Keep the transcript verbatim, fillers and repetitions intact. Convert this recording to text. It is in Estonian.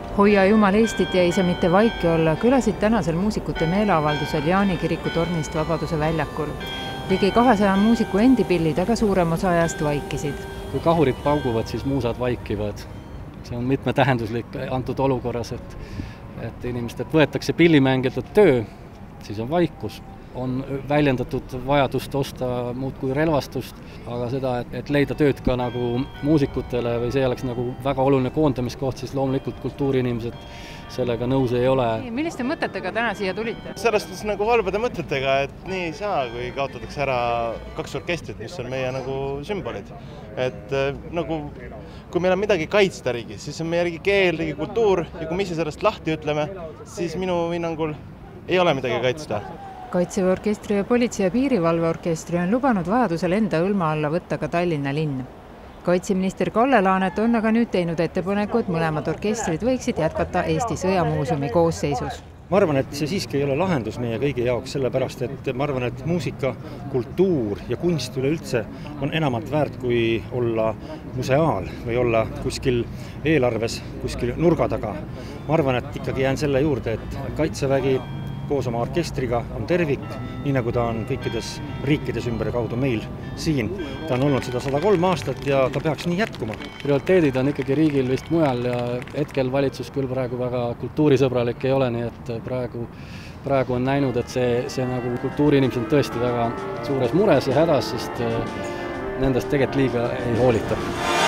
Hoia Jumal Eestit ja ei saa mitte vaiki olla kõlasid tänasel muusikute meeleavaldusel Jaani kiriku tornist Vabaduse väljakul. Ligi kahesaja muusiku endi pillid aga suurem osa ajast vaikisid. Kui kahurid pauguvad, siis muusad vaikivad. See on mitmetähenduslik antud olukorras, et, et inimestelt võetakse pillimängijatelt töö, siis on vaikus. On väljendatud vajadust osta muud kui relvastust, aga seda, et, et leida tööd ka nagu muusikutele või see oleks nagu väga oluline koondamiskoht, siis loomulikult kultuuriinimesed sellega nõus ei ole. Milliste mõtetega täna siia tulite? Sellest nagu valbade mõtetega, et nii ei saa, kui kaotatakse ära kaks orkestrit, mis on meie nagu sümbolid. Et nagu, kui meil on midagi kaitsta riigis, siis on meie riigi keel, riigi kultuur ja kui me ise sellest lahti ütleme, siis minu hinnangul ei ole midagi kaitsta. Kaitseväeorkestri ja politsei- ja piirivalveorkestri on lubanud vajadusel enda õlma alla võtta ka Tallinna linn. Kaitseminister Kalle Laanet on aga nüüd teinud ettepaneku, et mõlemad orkestrid võiksid jätkata Eesti Sõjamuuseumi koosseisus. Ma arvan, et see siiski ei ole lahendus meie kõigi jaoks, sellepärast et ma arvan, et muusika, kultuur ja kunst üleüldse on enamalt väärt kui olla museaal või olla kuskil eelarves, kuskil nurga taga. Ma arvan, et ikkagi jään selle juurde, et Kaitsevägi koos oma orkestriga on tervik, nii nagu ta on kõikides riikides ümber kaudu meil siin. Ta on olnud seda sada kolm aastat ja ta peaks nii jätkuma. Prioriteedid on ikkagi riigil vist mujal ja hetkel valitsus küll praegu väga kultuurisõbralik ei ole, nii et praegu, praegu on näinud, et see, see nagu kultuuriinimesed on tõesti väga suures mures ja hädas, sest nendest tegelikult liiga ei hoolita.